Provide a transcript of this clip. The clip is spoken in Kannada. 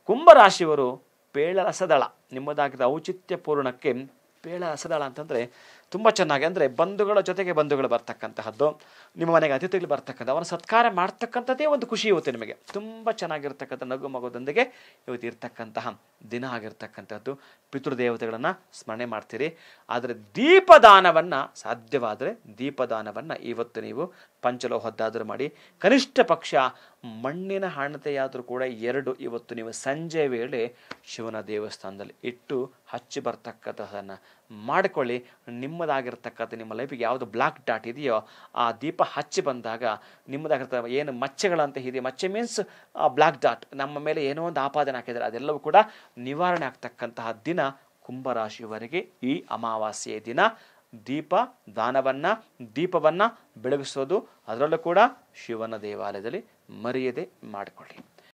ಕುಂಭರಾಶಿಯವರು ಪೇಳರಸದಳ, ನಿಮ್ಮದಾಗಿದ್ದ ಔಚಿತ್ಯ ಪೂರ್ಣಕ್ಕೆ ಪೇಳರಸದಳ ಅಂತಂದರೆ ತುಂಬ ಚೆನ್ನಾಗಿ, ಅಂದರೆ ಬಂಧುಗಳ ಜೊತೆಗೆ ಬಂಧುಗಳು ಬರ್ತಕ್ಕಂತಹದ್ದು, ನಿಮ್ಮ ಮನೆಗೆ ಅತಿಥಿಗಳು ಬರ್ತಕ್ಕಂಥ, ಅವನ ಸತ್ಕಾರ ಮಾಡ್ತಕ್ಕಂಥದ್ದೇ ಒಂದು ಖುಷಿ ಇವತ್ತು ನಿಮಗೆ. ತುಂಬ ಚೆನ್ನಾಗಿರ್ತಕ್ಕಂಥ ನಗು ಮಗುದೊಂದಿಗೆ ಇವತ್ತು ಇರ್ತಕ್ಕಂತಹ ದಿನ ಆಗಿರ್ತಕ್ಕಂಥದ್ದು. ಪಿತೃದೇವತೆಗಳನ್ನು ಸ್ಮರಣೆ ಮಾಡ್ತೀರಿ. ಆದರೆ ದೀಪದಾನವನ್ನು ಸಾಧ್ಯವಾದರೆ ದೀಪದಾನವನ್ನು ಇವತ್ತು ನೀವು ಪಂಚಲೋಹದ್ದಾದರೂ ಮಾಡಿ, ಕನಿಷ್ಠ ಪಕ್ಷ ಮಣ್ಣಿನ ಹಣತೆಯಾದರೂ ಕೂಡ 2 ಇವತ್ತು ನೀವು ಸಂಜೆ ವೇಳೆ ಶಿವನ ದೇವಸ್ಥಾನದಲ್ಲಿ ಇಟ್ಟು ಹಚ್ಚಿ ಬರ್ತಕ್ಕಂಥದ್ದನ್ನು ಮಾಡಿಕೊಳ್ಳಿ. ನಿಮ್ಮದಾಗಿರ್ತಕ್ಕಂಥ ನಿಮ್ಮ ಲೈಫಿಗೆ ಯಾವುದು ಬ್ಲಾಕ್ ಡಾಟ್ ಇದೆಯೋ ಆ ದೀಪ ಹಚ್ಚಿ ಬಂದಾಗ ನಿಮ್ಮದಾಗಿರ್ತ ಏನು ಮಚ್ಚೆಗಳಂತ ಇದೆ, ಮಚ್ಚೆ ಮೀನ್ಸ್ ಬ್ಲಾಕ್ ಡಾಟ್, ನಮ್ಮ ಮೇಲೆ ಏನೋ ಒಂದು ಆಪಾದನೆ ಹಾಕಿದರೆ ಅದೆಲ್ಲವೂ ಕೂಡ ನಿವಾರಣೆ ಆಗ್ತಕ್ಕಂತಹ ದಿನ ಕುಂಭರಾಶಿಯವರೆಗೆ ಈ ಅಮಾವಾಸ್ಯೆಯ ದಿನ. ದೀಪ ದಾನವನ್ನು, ದೀಪವನ್ನು ಬೆಳಗಿಸೋದು, ಅದರಲ್ಲೂ ಕೂಡ ಶಿವನ ದೇವಾಲಯದಲ್ಲಿ ಮರೆಯದೆ ಮಾಡಿಕೊಳ್ಳಿ.